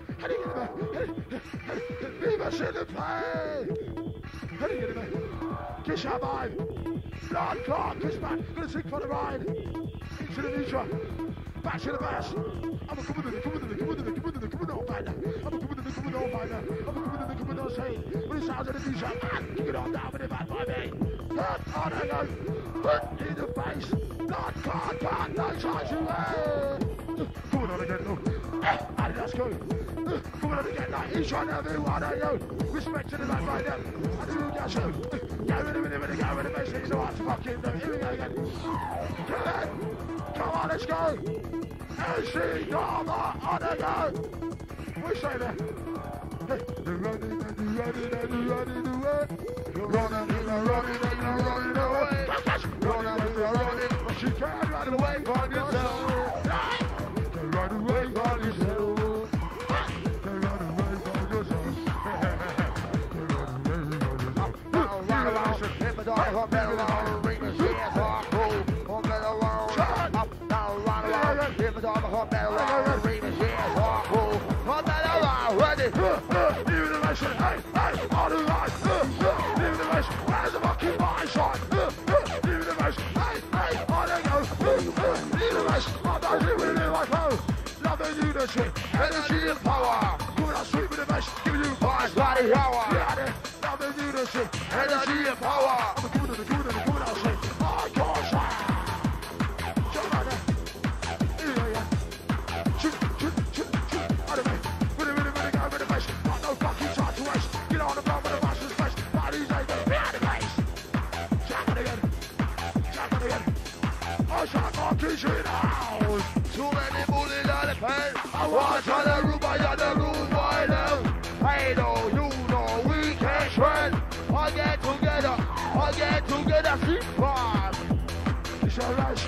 How do you get it back? Viva in the play! How do you get it back? Kiss your mind. Lord Clark, kiss back. Gonna sing for the ride. Into the future. Back to the bass. I'm a come with it, come with it, come with it, come with it, come with it, fighter. I'm a come with it, come with it, fighter. I'm a come with it, come with it, say. When it sounds of the future, man, kick it on down with it, man, by me. Hurt on the gun. Hurt in the face. Lord Clark, can't no charge you. Come on again, no. And let's go. Come on again, like each one of you, one of you. Respect to the man by them. And the real gas show. Get rid of it, get rid of it, it's not fucking them. Here we go again. Come on. Come on, let's go. AC Dharma on the go. We say that. The running and the running and the running away. The running and the running and the running away. Running and the running, but she can't run away from yourself. The run away from yourself. The run away from yourself. The run away from yourself. hop better round, ring the shit, hop cool, hop better round, up, down, round, around. If it's all the hop better round, ring the shit, hop cool, hop better round, ready. Leave the nation, hey, all the lights. Leave the nation, where's the fucking mind shot? Leave the nation, hey, all they go. Leave the nation, I don't live in like home. Love the unity, energy and power. Coming out sweet with the nation, giving you vibes, body power. Yeah, love the unity, energy and power. I'm coming out sweet. Oh gosh, jump out there. Yeah. Shoot. Out of me. With the guy with the bass. Got no fucking time to waste. Get on the block with the master's face. Bodies ain't gonna be out of place. Jump it again. I shot my kids in the house. Too many bullies on the pen. I watch on the roof, I got the roof by them. Hey, no, you know we can trend. All get together, sleep fast. Kiss your rush.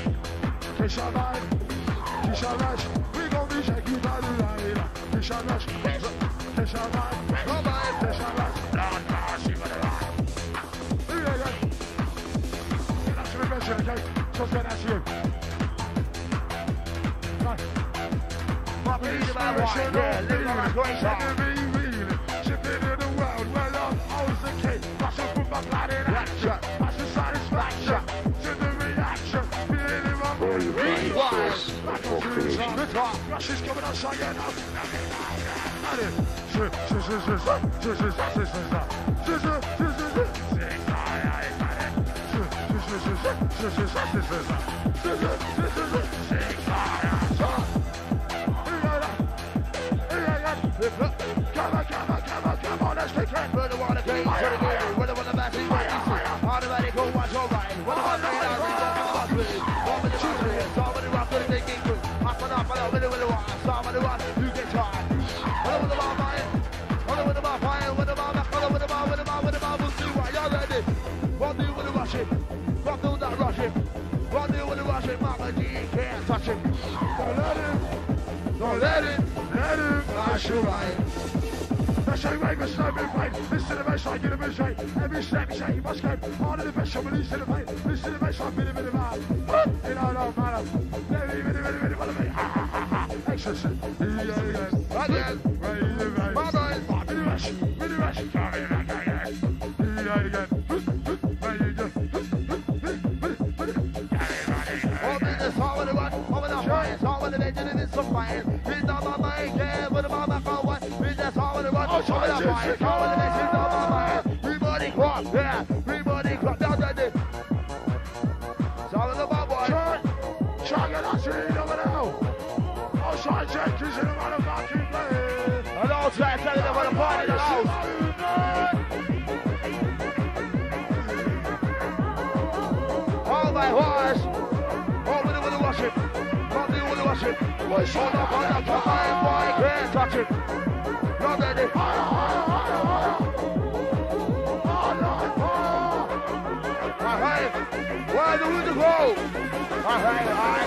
We gon' be shaking by the light. Kiss your rush. Come on. Lord, see what I like. Yeah. That's the mention, okay? So that's you. Living on my great song. Shipping in the world where love owns the key. Rushing from my blood in action. Rushing satisfaction. To the reaction. Feeling in my body. Russia's coming on, shine it up. Come on, let's take it. Where the water came to the game, where the water matches, where you see. Automatic, go watch your right. Where the water came out, reach out to the hospital. Somebody rock to it, somebody rock to the thinking good. Hop on up, with the water, somebody rock, you get tired. With the bar fire, with the bar fire, with the bar, we'll see why you're ready. What do with the rushing? What do that rushing? What do with the rushing? Mama G can't touch him. Don't let it flash your right. That's how you make a snowman fight. Listen to the bass, I get a bit straight. Every step you say, you must go. On to the best, I'm releasing the pain. Listen to the bass, I'm bit of man. You know, no matter. Exorcism. Again. Ready to race. My boy. Bit of rush. Coming back again. Ready to Over the fire, over the legend, and it's a fire. He's not my mind, yeah, but the mama can't watch. He's just over the run, over the fire, over the legend, not my mind. Everybody crop, yeah, everybody crop, down there. Solid about boy. Chuck it, I see it over now. Outside Jenkins in the motherfucking place. And outside, telling them what the party in the house. All my horse. Worship, not the only worship. Hold up on the fire, boy, can't touch it. Not ready. Hey, where do we go? Hey,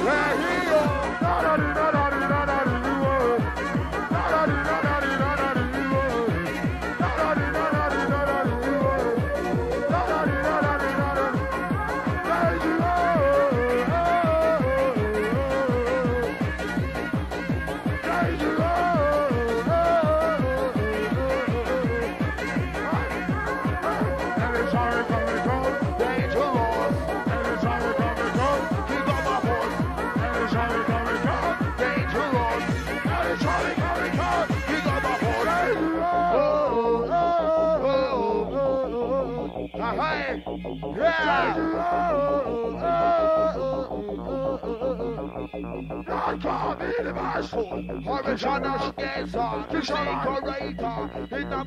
Horizontal dancer, decorator, in the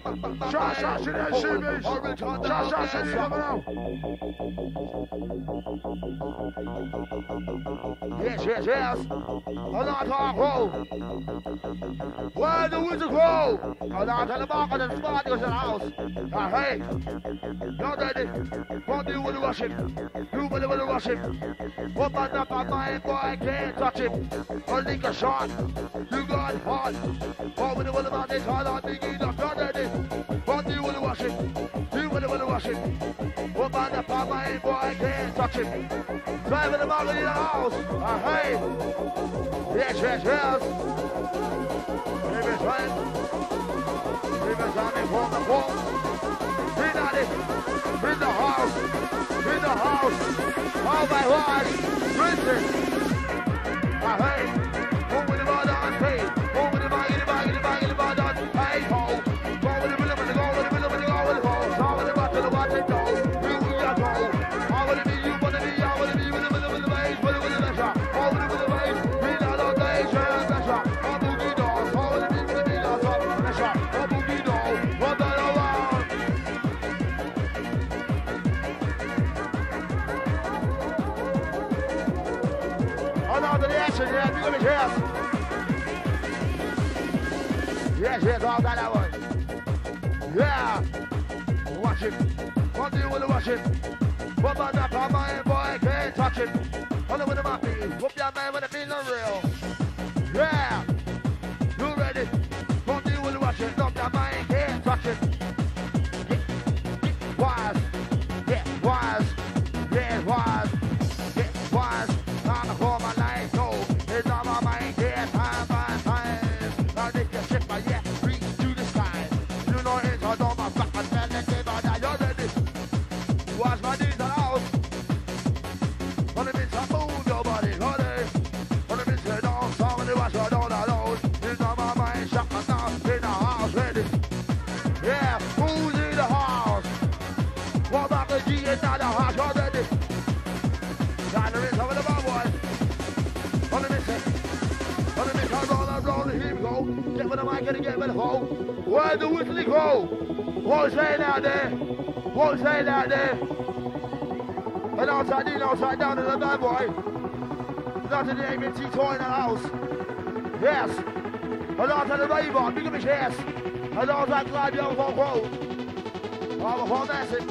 Yes. On our talk roll. Where the wizard go? On our telemarket and smart goes in the house. Hey, not ready. What do you want to rush him? You want to rush him? Open up my mind, boy, I can't touch him. I'll take a shot. You got hot. What do you want about this? Hard on the not ready. What do you want to rush him? You want to rush him? What on the farm, my boy can't touch him. Driving the ball in the house. Hey. Yes, yes, yes. Baby's right. Baby's on the wall. In on it. In the house. In the house. Oh my gosh. Listen. Hey. Home with the ball on. Hey. Home with the ball, get the ball, get the ball, get the ball on. Hey, ho. Go with the middle, go with the middle, go with the ball. Go with the ball to the watch it go. You got go. I want to be you, want to be, I want to be with the middle, with the base, with the measure. Over with the base. We not on the measure. Oh, boogie dog. Over the beat, with the beat, on top of the measure. Oh, boogie dog. What the hell on? Oh, no, to the action, yeah. Big up his hands. Yes, yes, all that one. Yeah. Watch it. What do you want to watch it? What about that power, my boy? Can't touch it. Hold on with the mappy. Whoop your man when it feels unreal. Yeah. You ready? What do you want to watch it? Look, that man can't touch it. Get wise. Get wise. Get wise. Get wise. Time to call my life. Go. It's on my mind. Get time by time. Now they can shift my yeah. Reach to the sky. You know it's hard on my back. And then they give out that you're ready. Watch my knees and out. When it means I move your body, honey. When it means you don't, somebody watch your don't alone. It's on my mind, shut my mouth in the house, ready. Yeah, who's in the house? What about the G in the house, you're ready. Time to rinse over the bad boy. When it means I roll, here we go. Get with the mic and get with the phone. Where the whistling go? What's saying out there? What's saying out there? And outside in, outside down to the bad boy. Not to the AMT toy in the house. Yes. And outside the Raven, big up his ass. And outside Glad Young Hong Kong. All the whole dancing.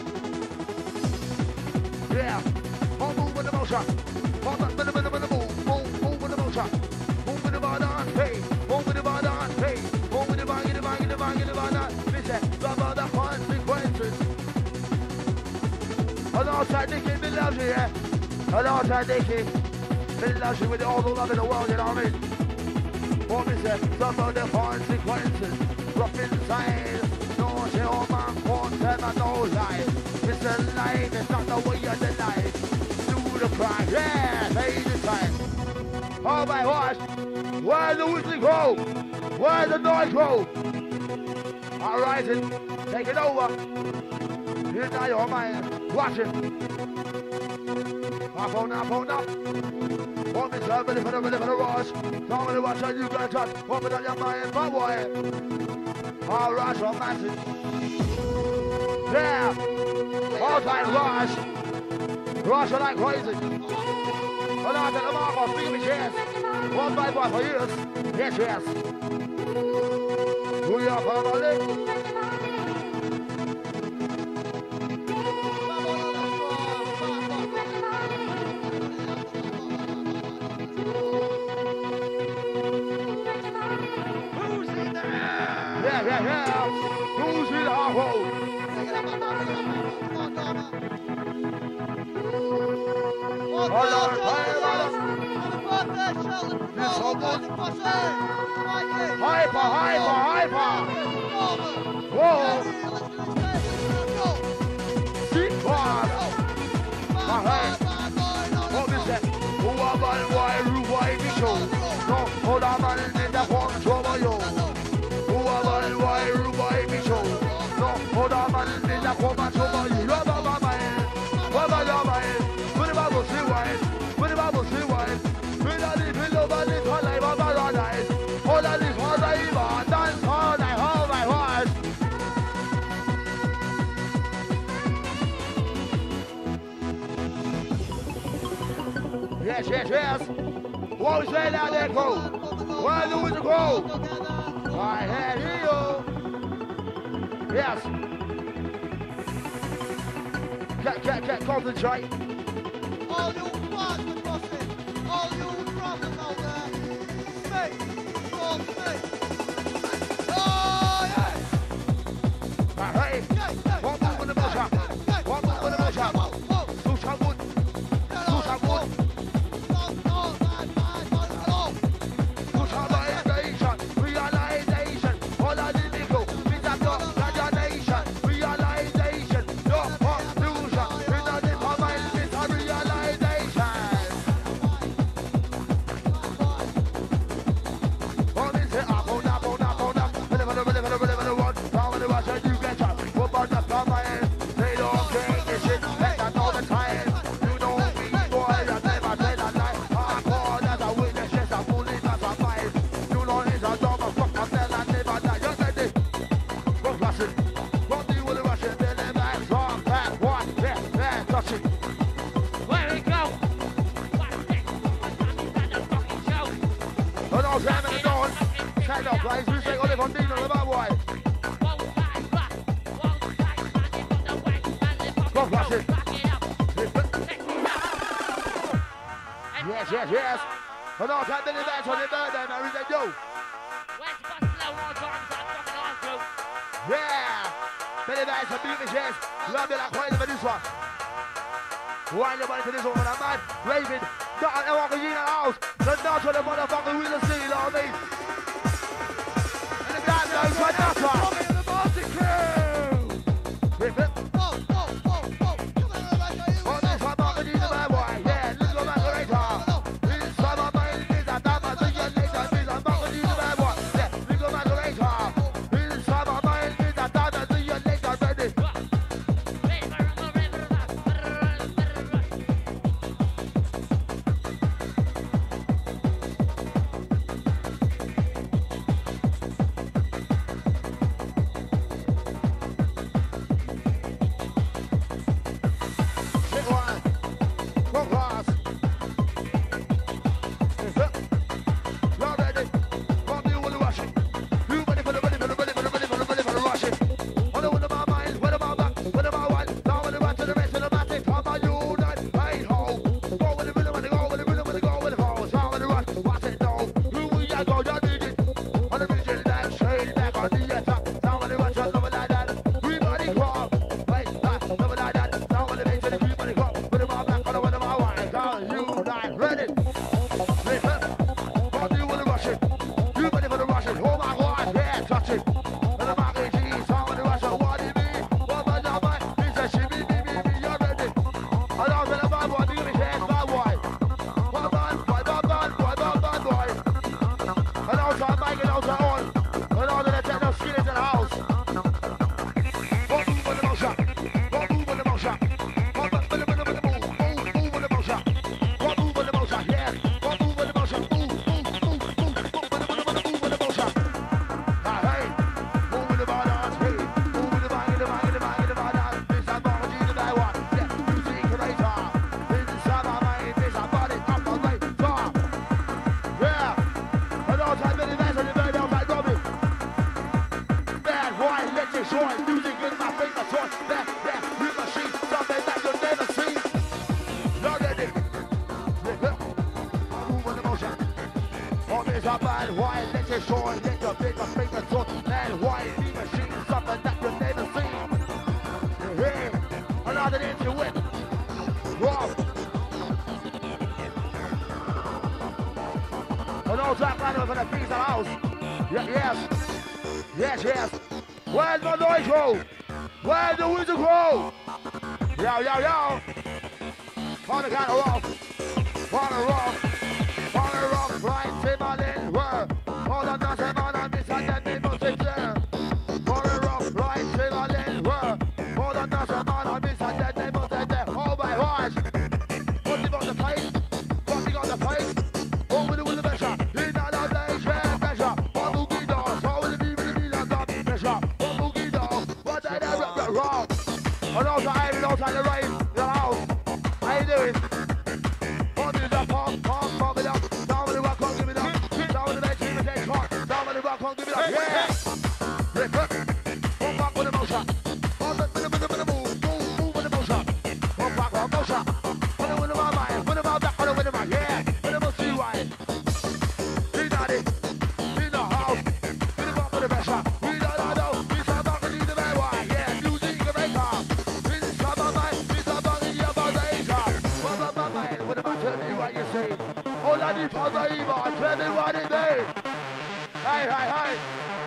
Yeah. One move with the motion. One with the move. Move with the motion. Move with the bar on. Hey. Move with the bar on. Hey. Move with the bar, get the bar, get the bar, get the bar on. Listen. Love all the consequences. And outside Nicky, Bill loves you, yeah? And outside Nicky, Bill loves you with all the love in the world, you know what I mean? What is it? Some of the consequences. Rough inside. No chill, man, won't tell no lie. It's a lie, it's not the way of the life. Do the crime, yeah, pay the time. Oh my gosh, where the whistling go? Where the noise go? All right, take it over. Here's now your mind. Watch it. Up on up. Want me to ready for the rush. Tell me to watch how you gonna touch. Want me to your mind, my boy. All rush on massive. Yeah. All time rush. Rush like crazy. And I tell them all, speak me chance. One by one for years. Yes. We are family. Yeah. Who's in our hole? Hyper. Whoa. Deep one. What is that? Who are why we show? No, hold on, man, in the one trouble, yo. Why me show? No, hold on, man, in the woman trouble you. Rub my mind, rub your mind. When the Bible say wine, when I live in love, I live my life, I'm paradise. All I live, all I live, dance all night, all my heart. Yes. What was that out there, go? Where do we go? I had you. Yes. Concentrate. All you bastard bosses, all you brothers out there, stay. Oh, yeah. Hey. One move with the motion. Take off, guys. We say Olive on Dino, the bad boy. Go, flash it. Yes, yes, yes. And I'll take Billy Banks on your birthday, man. We say, yo. Yeah. Billy Banks and Beat Me Jazz. Love you like crazy for this one. Wind your body to this one, man. Man, Raven. Got an L.R.G. in the house. The nuts on the motherfucker with the sea, you know what I mean? And the guy knows right now, sir. Coming in the Marcy crew. Rip it. Where's the noise go? Where's the whistle go? Yo, yo, yo. On the kind of rock, right, Timberland, where? All the nothing, man, and this and that, people sit there. On the rock, right, Timberland, where? All the nothing, man, and this and that, people sit there. Oh my gosh. What's he got the face? What's he got the face? Oh, with the pressure. He's not a place, yeah, pressure. One boogie doors, how will it be with the millions of pressure? One boogie doors, what the hell, wrong? And also, I'm outside the rain, the house. How you doing? What is that pump, pump it up. Down with the rock, give it up. Down with the bass, give it a shot. Down with the rock, give it up. Yeah! Rip it. One back with the motion. One back with the move. Move with the motion. One back with the motion. Put it with the mind. Put it back, put it with the mind. Yeah! Put it with the right. He's not it. He's not house. Put it back with the pressure. We don't know. He's not back with the bad one. Yeah! Music, the breaker. He's not my mind. He's not back with the other razor. What my mind? What about tell me what you say? All I need for the evil. Tell me what it is. Hey, hey, hey.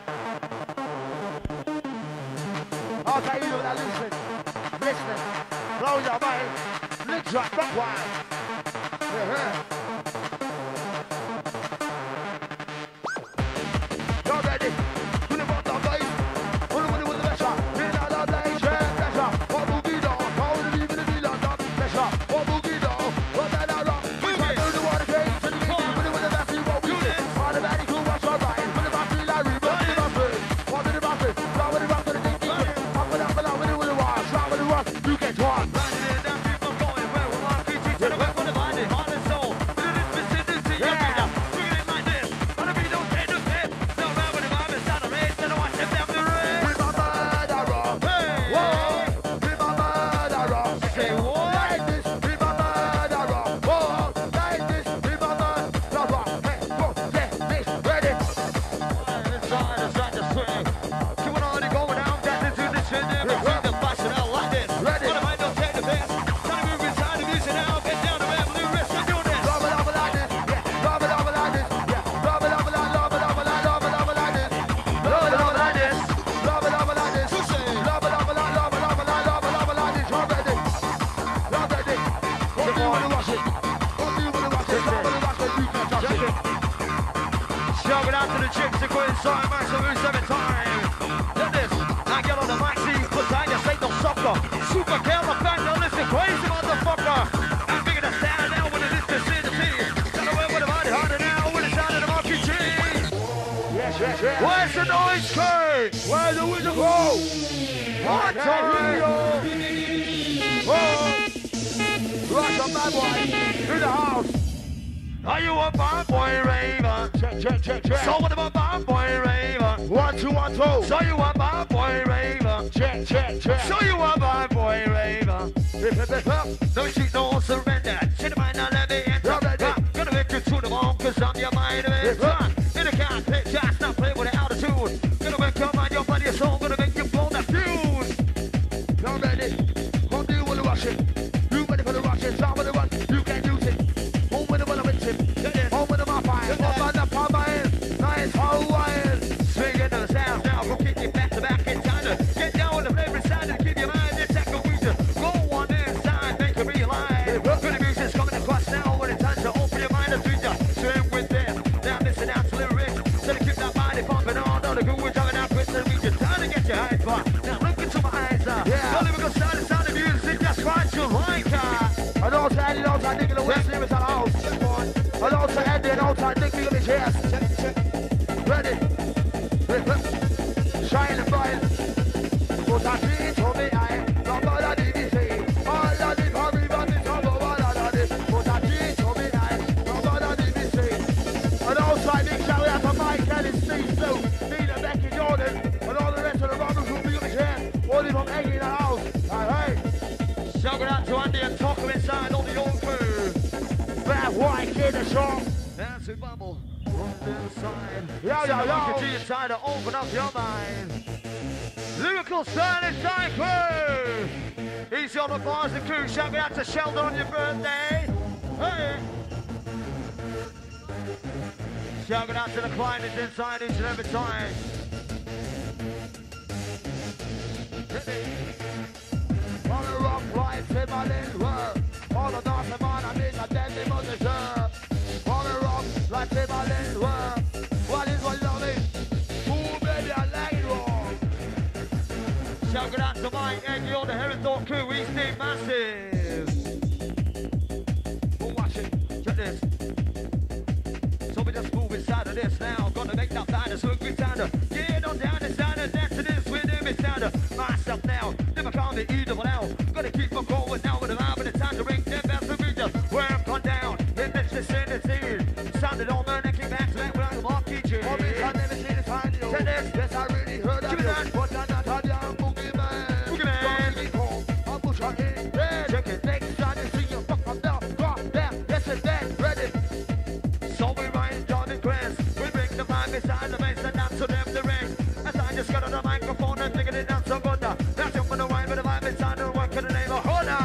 Okay, you know that, listen, blow your mind, lick your back wide. You're ready, put it on the base, put it with the pressure, in out of place, yeah, pressure, one boogie down, hold it even if you don't have pressure, one boogie down, what that I rock, we can do the water cake, to the game, put it with the best, you won't beat it, all the bad, cool, watch your right, put it back to the Larry, put it back to it, what did it back to it, rock with it, rock with it, you can talk. the chicks to go inside, man, so moves every time. Look this, now get on the mic, see, cause I just ain't no sucker. Super killer, bang, now listen, crazy motherfucker. I'm bigger than stand now when it is to see the team. Got away with the body harder now when it's down in the market cheese. Yes, yes, yes. Where's the noise, Kurt? Where's the wizard go? What time? Rush on my boy. In the house. Are you a bad boy raver? Check, check, check, check. So what about bad boy raver? 1, 2, 1, 2. So you a bad boy raver? Check, check, check. So you a bad boy raver? No cheat, no surrender. Shit might not let me enter. I'm gonna make you to the bone, cause I'm your mind of it. In the can't play just not play with the altitude. Gonna make your mind, your body, your soul, gonna make you blow that fuse. Y'all ready? Come do with the rushing. You ready for the rushing? Start with the run. You can't use it. Home with the one I'm in. Home with the my fire. Home on the palm my hand. Nice Hawaiian. Swing into the sound now, go kick you back to back in China. Get down with the flavor side and keep your mind in second region. Go on inside, make you realize. Good music's coming across now when it's time to open your mind and future. Swim with them, now listen out to lyrics. So to keep that body pumping on, all the good we're coming out with the region. Time to get your eyes back. Now look into my eyes, Yeah. Only because sound is sound of music, that's right, you like that. An outside, an outside, nigga, the West Limits at the house. An outside, Andy, an outside, nigga, nigga, the chest. Ready? Shine and bright. Put a tree to me eye. No bother the BBC. All of the family, but it's all over all of this. Put a tree to me eye. No bother the BBC. An outside, big shout out to Mike Kelly, Steve Sue, Nina, Becky Jordan, and all the rest of the robbers who be on the chair. All of them hanging in the house. Hey, Shout out to Andy and Taco inside on the old crew. bad white kid, the shop. That's a bubble on the side. Yo, yo, yo. So you try to open up your mind. Lyrical style inside crew. Easy on the bars and crew. Shout out to Sheldon on your birthday. Hey. Shout out to the clients inside each and every time. On the rock, right, Timberland, world. All the north of man, I mean, I deadly mother, sir. On the rock, like Timberland, world. What is what love is? Ooh, baby, I like it all. Shout out to Mike Eggy on the Herrington crew. We stay massive. Watch it. Check this. So we just move inside of this now. Gonna make that line so we sound. Get on down the side and dance to this with him. It's down myself now. Never call me either one out. Gonna keep on going now with the vibe and it's time to ring them bells to reach us. Where I'm gone down. It makes the synergy. Sounded on man and came back to that without the marquee G. For me, I never seen it find you. Check this. Yes, I really heard of Give me you. that. But I'm not a damn boogie man. Boogie man. Don't be cold. I'll push her in. Check it. Next time you see you fuck from down. Drop down. Yes, and then ready. So we ride down the grass. We bring the vibe beside the bass and dance to them the ring. As I just got on the microphone and thinking it down so good. Now jump on the wine with the vibe inside and work in the neighborhood.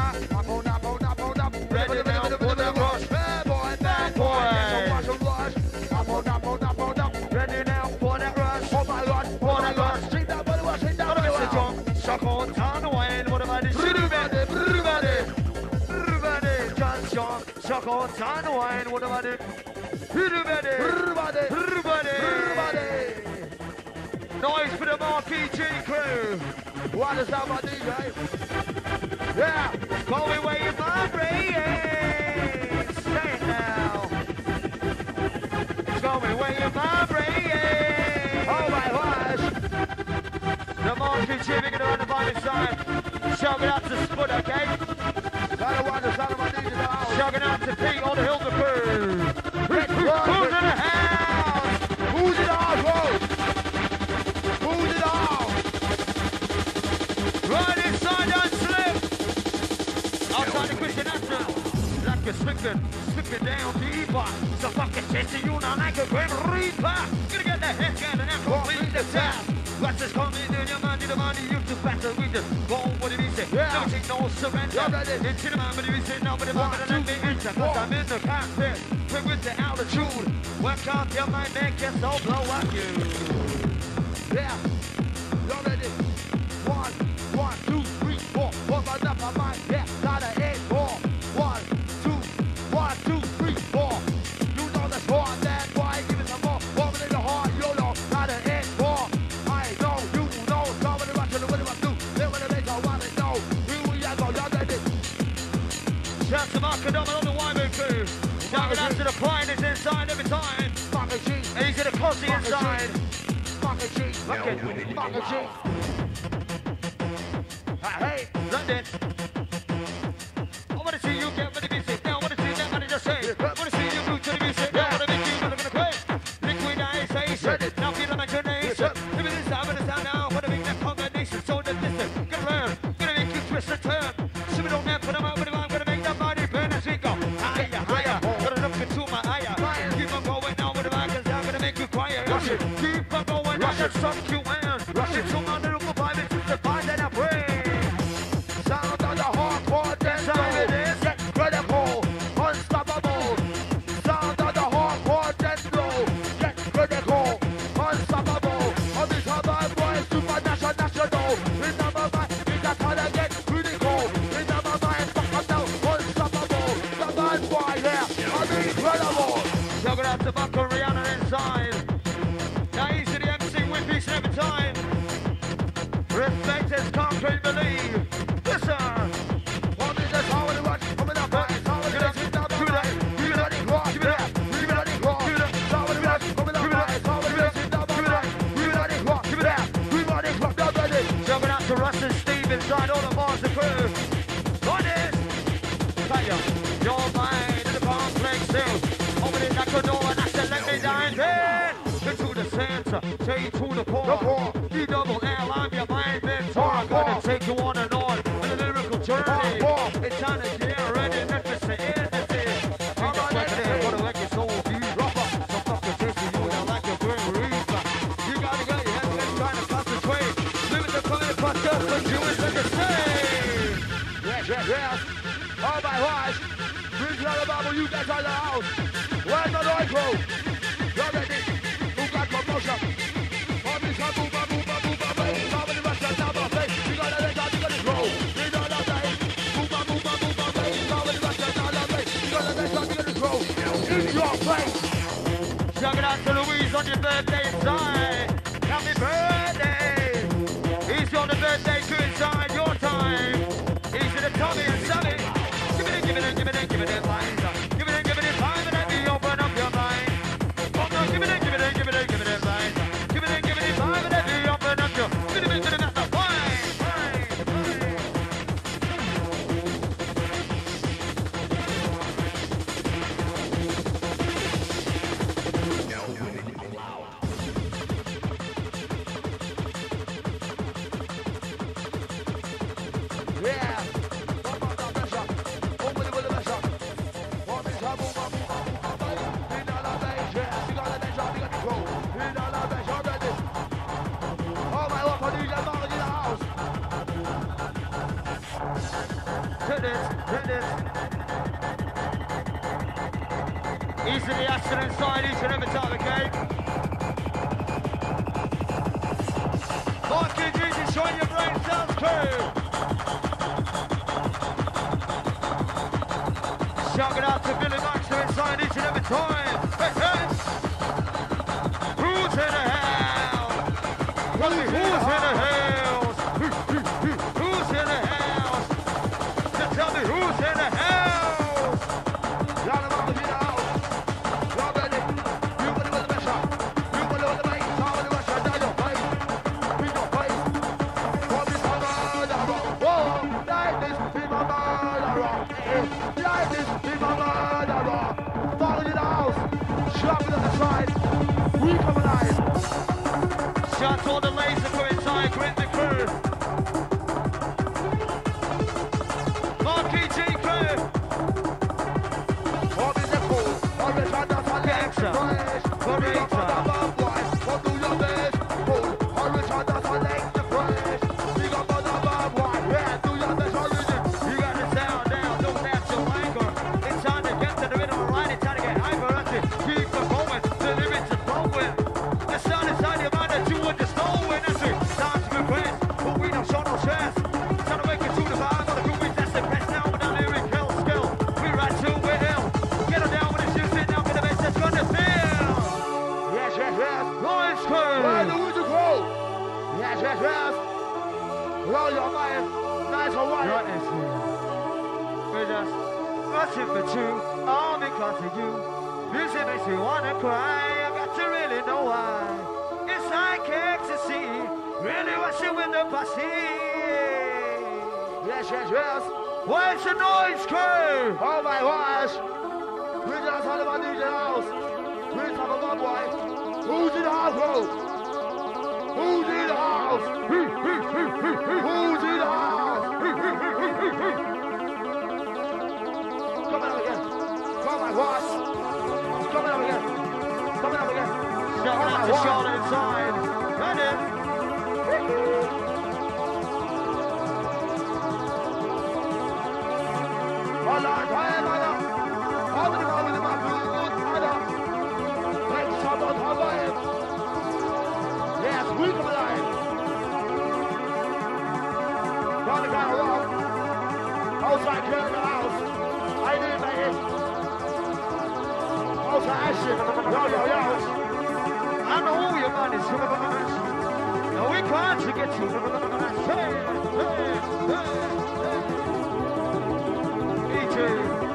Ready now for the rush. Bad boy, bad boy. Yes, I watch rush. Ready now for that rush. Oh my God, For that rush. Straight down, buddy, watch it down, What buddy, about the watch. jump? Shock on, turn away. What about this? Everybody, everybody. Everybody, just jump. Shock on, turn away. What about it? Everybody. Everybody, Everybody. everybody. Noise for the Marquee G crew. What is that, my DJ? Yeah. Call me where you vibrate. Say it now. Call me where you vibrate. Oh my gosh. The Marquee G, we're gonna run the vibe inside. Shout out to Spud, okay? I don't want to sound of my DJ now. Shout out to Pete on the Hilda crew. Let's Who's rock in the it. house? Who's it all, bro? Who's it all? Right inside and slip. Outside the Christian Astro. Like a slipping down deeper. So fucking chasing you now like a grim reaper. Gonna get the head scanning and complete the task. What's this coming in your mind? The money you too fast to read this. Go what it is. Yeah. Don't take no surrender. Yeah, ready. Into the mind, but you say no, but the moment let me enter. Cause I'm in the cockpit. Quick with the altitude. Work off your mind, man, can so blow up you. Yeah. You ready? 1, 1, 2, 3, 4. What's my number, my yeah. Gotta 8, 4. 1, 2, 1, 2, 3, 4. You know the score, that boy. Give it some more. Woman in the heart, you're the Shout to Mark and on the Wyman crew. Shout it out to the finest inside every time. Easy to Cosy inside. Hey, London. I want to see you get ready to music. Now I want to see that money just say. I want to see you move to the music. Now I want to make you look at the play. Liquidization. Now feel the imagination. Give me this time and the sound now. Want to make that combination. So the listen. Gonna learn. Gonna make you twist and turn. Shove it on there. Put them out with the I'm gonna make that body burn as we go. Higher, higher. Gotta look into my eye. Keep on going now with the mic. Cause I'm gonna make you quiet. Keep on going. I should suck you in. Rush it to my little vibe. It's the vibe that I bring. Sound of the hardcore dance. It is incredible, unstoppable. Sound of the hardcore dance flow. Get critical, unstoppable. All these other boys, supernatural, national. In number mind, we got how to get critical. In number mind, fuck up now, unstoppable. The bad boy here, I'm incredible. Check it out to Buck and Rihanna inside. Now he's to the MC with peace every time. Respect is concrete believe. Listen. One is that's how it was. Coming up, it's how it is. It's not the right. Give it a cross. Give it up. Give it a cross. Give it up. How it was. Coming up, it's how it is. It's not the right. Give it a cross. Give it up. Give it a cross. Now ready. Jumping out to Russ and Steve inside all the bars and crew. One is. Fire. Your mind in the complex still. Open it like a door and I said let me dine there. Into the center. Say to the core. D-double-L, I'm your mind mentor. I'm gonna take you on a lyrical journey. It's time to get ready, Memphis to end the day. I'm not like it, wanna like your soul, you rougher. So fucking tasty, you now like your Grim Reaper. You gotta get your head and trying to concentrate. Limit the comment, but just what you is like to say. Yes. All my watch. Bring you all about you guys on the house. Where's the noise crew? You're ready. Who got promotion? Shout it out to Louise on your birthday inside. Happy birthday. Easy on the birthday to inside your time. Easy to Tommy and Sammy. Give it in, give it in, give it in, give it in, lines. Give it in, give it in, time and let me open up your mind. Oh no, give it in, give it in, give it in, give it in, lines. Give it in, time and let me open up your. Give it in, give it in, that's the fine. Easily action inside each and every time, okay? Mark it easy, showing your brain sounds crew. Shout it out to Billy Baxter inside each and every time. Hey, hey. Who's in the house? Who's in the house? Who's in the house? Just tell me who's in the house? Shots on the laser for inside, grit the crew. Marquee G crew. What is it called? Gangster. Burrito. What do your best? Origin does a leg the fresh. You got the number one. Yeah, do your best origin. You got the sound down, don't have your anger. It's time to get to the rhythm of line. It's time to get hyper. Keep the moment, the limits are flowing. The sound inside your mind that you would just know when it's time to be friends, but we don't show no chance. Trying to make it to the vibe, but the group is that's the best now with our lyric skill. We ride to with him. Get her down with the shoes in now for the bass that's gonna feel. Yes. Noise crew. Where the music go? Yes. Roll your mind. Nice and white. We just rushing for two, all because of you. Music makes me wanna cry, you got to really know why. It's like ecstasy, really rushing with the posse. Yes, yes, yes. Where's the noise crew? Oh my gosh. We just had about DJ House. We talk about boy. Who's in the house, bro? Who's in the house? Who's in the house? Come on again. Come on, boss. Come on again. Come on again. Shout out to Charlotte inside. Ready? Hold on, time, man. How many more with my blue good, man? Take some on top of him. Yes, we come alive. Got the guy around. Outside clearing the house. I need my hit. Outside action. Yo, yo, yo. I know your man is no, we can't to get you. Hey, hey, hey, hey. EJ.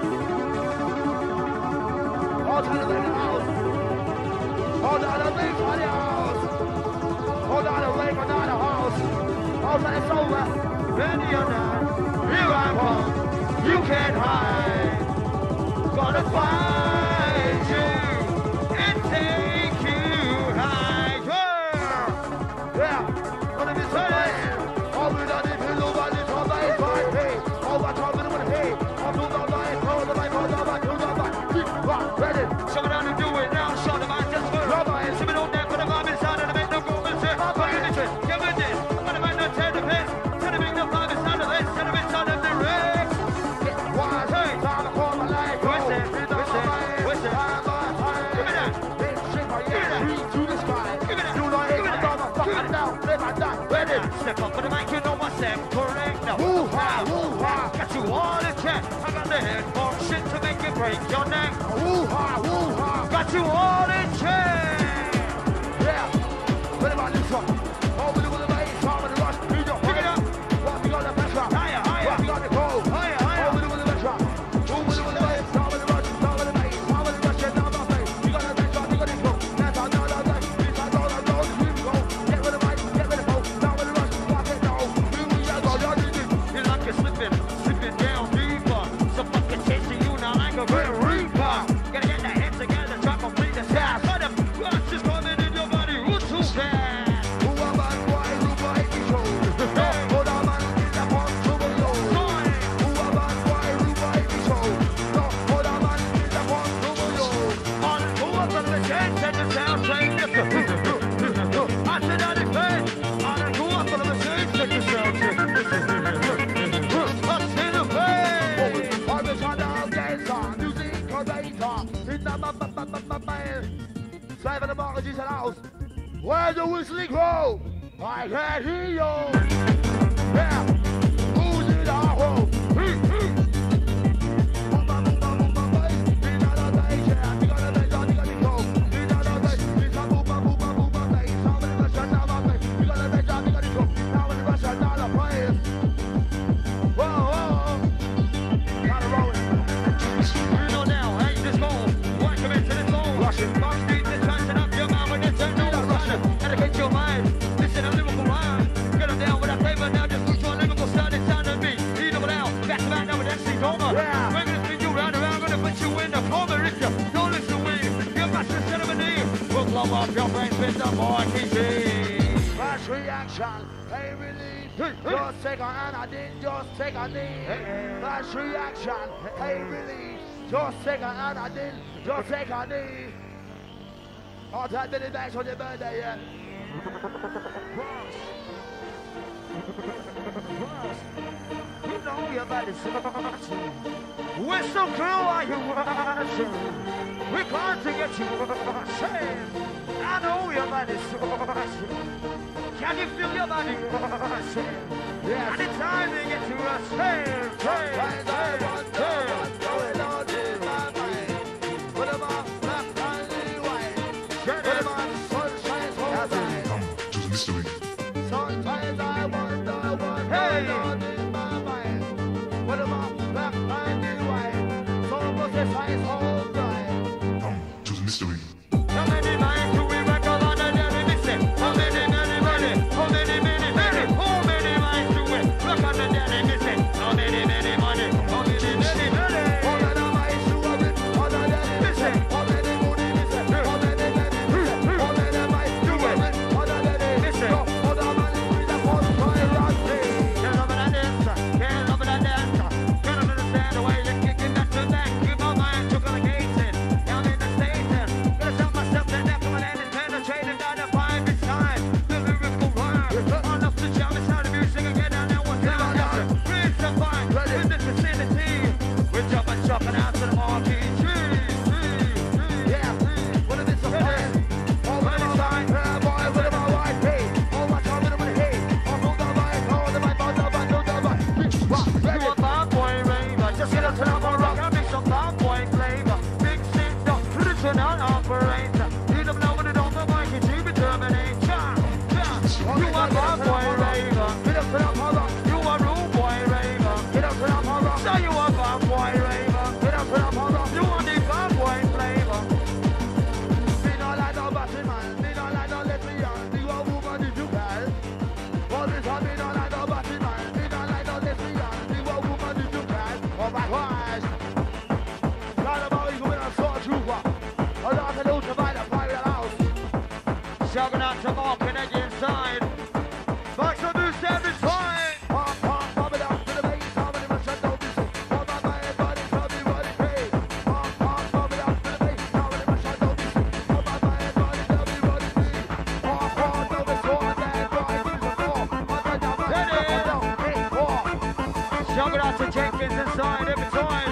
Hold on to the house. Hold on to the big for the house. Hold on to the leg for the house. Hold on, it's over. Ready or not, here I come. You can't hide. Gonna find you and take you high. Yeah, gonna be so nice. All we done is hello, but it's all by five. Hey, all my trouble with hey. I'm doing all my hold on, hold on, hold on. Ready? Show me how to do it now. Show them I just for Robert. See me on that for the vibe inside and make no go mister. Get with this. What am I not tell the best? Tell them make no vibe inside of this. Tell them it's on the direct. One, hey, time to call my life. What's that? What's that? Give me that. Reach to the sky. Give me that. You know it, I'm gonna fuck it down. Let my die. Ready? Step up for the mic, you know what's that? Correct now. Woo-ha, woo-ha. Got you all in check. I got the headphone shit to make you break your neck. Woo-ha, woo-ha. Got you all in check. Yeah. What about this one? Oh, we do the bass, time of the rush. We don't Pick it up. what we got the best rock. Higher, higher. What we got the cold. Higher, Oh, higher. we do the best rock. Oh, we do the bass, time of the rush. Time of the bass, time of the rush. Yeah, time of the bass. We got the best rock, we got the cold. That's how now, now, now. This time, now, now, now. Here we go. Get rid of the mic, get rid of the cold. Time of the rush. Rock it down. Here we go. Y'all did it. You're like you're slipping down deeper. So fucking chasing you now like a real reaper. Gotta get the heads together, try to complete the task. But the rush is coming in your body, who's too fast? Who am I? Why do I be show? Hold on, man. Is that one to below? Who am I? Why do I be show? Hold on, man. Is that one to below? On who up on the chance and the sound train. I said on his face. On who up on the machine, check the sound train. I see the face. I wish I know dancer, music curator. In the Save the mortgages and house. Where's the whistling crow? I can't hear you. Yeah. Who's in the hole? Off your brains with the more TV. Flash reaction, hey release. Just take a hand, I didn't just take a knee. Flash reaction, hey release. Just take a hand, I didn't just take a knee. Oh, that did it back on your birthday yet. You know your body's Whistle crew, are you watching? We're glad to get you watching. I know your body's watching. Can you feel your body watching? Yes. Anytime they get to us, hey. Sometimes I wonder what's going on in my mind. What am I black and white? What am I sunshine so bright? Sometimes I wonder what's going on in my mind. What am I black and white? this is all right. Come to the mystery. How many minds do we reckon on the daily missing? How many, many, many? How many, many, many? How many minds do we reckon on the daily missing? How many, many, money? How many, many, many? All of the minds who are with, all of them missing. How many money missing? How many men missing? All of the minds who are with, all of them missing. All the man is with the one by Randy. Can't love that dancer, can't love that dancer. Can't understand the way you're kicking that to back. Keep my mind to communicating. Down in the station. Gonna tell myself that after my land is penetrating, gotta find this time. The lyrical rhyme. Enough to jam it's how the music again. And now what's down after? Reach the fine. In this vicinity. We're jumping out to the RPG. Yeah, what if it's a plan? All the time, boy, what am I right? Hey, all my time, what am I hey? I'm on the mic, all the mic, all the mic, all the mic. Rock, You a bad boy raver, just get up to the rock and make some bad boy flavor. Big sister, traditional operator. You don't know what it on the mic, it's you be Terminator. You a bad boy raver, get up to the rock, you a rude boy raver. get up to the rock, So you a bad boy raver, get up to the rock. you want the bad boy flavor. Me not like no batty man, me not like no lesbian. Me a woman if you can. All this time, me not like no batty man, me not like no lesbian. Me a woman if you can. Oh my gosh. Not about you when I saw a trooper. A lot of those divide a private house. Shouting out to Mark and Edge inside. Back to the standard time. Pop, pop, pop it up to the bass. How many much I don't be sick? All my mind, body, tell me what it pays. Pop, pop, pop it up to the bass. How many much I don't be sick? All my mind, body, tell me what it pays. Pop, pop, no, it's all that boy, he's a four. Up and down, up and down, 8, 4. Shouting out to Jenkins inside every time.